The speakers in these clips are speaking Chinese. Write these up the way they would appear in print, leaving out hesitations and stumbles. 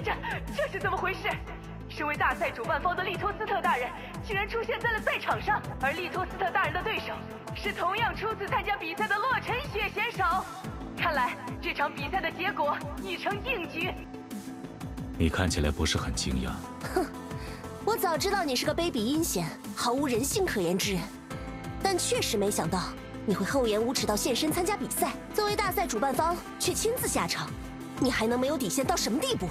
这是怎么回事？身为大赛主办方的利托斯特大人竟然出现在了赛场上，而利托斯特大人的对手是同样初次参加比赛的洛尘雪选手。看来这场比赛的结果已成定局。 你看起来不是很惊讶。 哼，我早知道你是个卑鄙阴险、毫无人性可言之人，但确实没想到你会厚颜无耻到现身参加比赛。作为大赛主办方，却亲自下场，你还能没有底线到什么地步？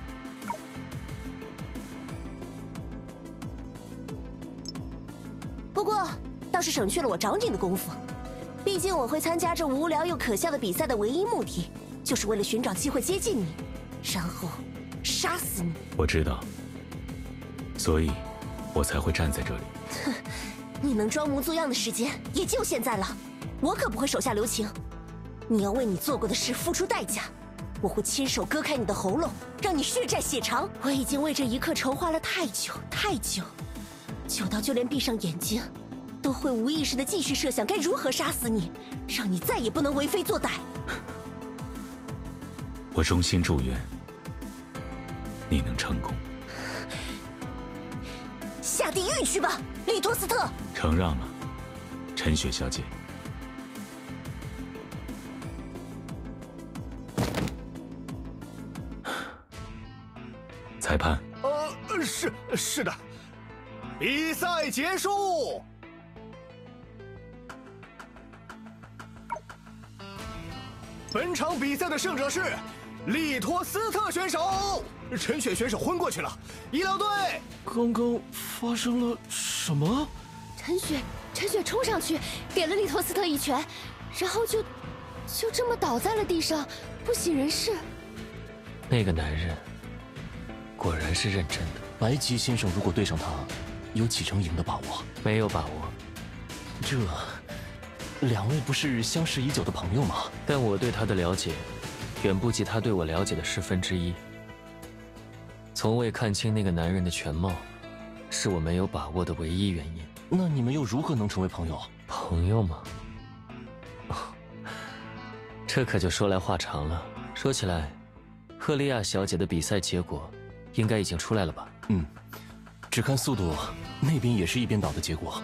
不过，倒是省去了我找你的功夫。毕竟我会参加这无聊又可笑的比赛的唯一目的，就是为了寻找机会接近你，然后杀死你。 我知道，所以我才会站在这里。 哼，你能装模作样的时间也就现在了，我可不会手下留情。你要为你做过的事付出代价，我会亲手割开你的喉咙，让你血债血偿。我已经为这一刻筹划了太久太久，久到就连闭上眼睛都会无意识地继续设想该如何杀死你，让你再也不能为非作歹。 我衷心祝愿你能成功。 下地狱去吧，利托斯特！ 承让了，陈雪小姐。裁判。 是的，比赛结束。本场比赛的胜者是利托斯特选手，陈雪选手昏过去了。医疗队， 刚刚发生了什么？ 陈雪冲上去给了利托斯特一拳，然后就这么倒在了地上，不省人事。 那个男人果然是认真的。白吉先生如果对上他，有几成赢的把握？没有把握。这两位不是相识已久的朋友吗？但我对他的了解，远不及他对我了解的1/10。从未看清那个男人的全貌，是我没有把握的唯一原因。那你们又如何能成为朋友？朋友吗？这可就说来话长了。说起来，赫利亚小姐的比赛结果应该已经出来了吧？只看速度，那边也是一边倒的结果。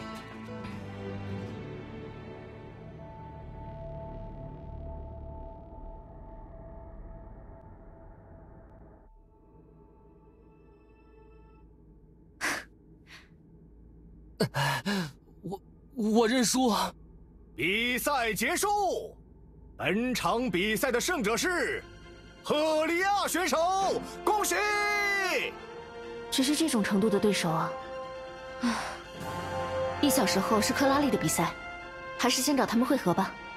我认输。 比赛结束，本场比赛的胜者是赫利亚选手，恭喜！ 只是这种程度的对手啊！1小时后是克拉丽的比赛，还是先找他们会合吧。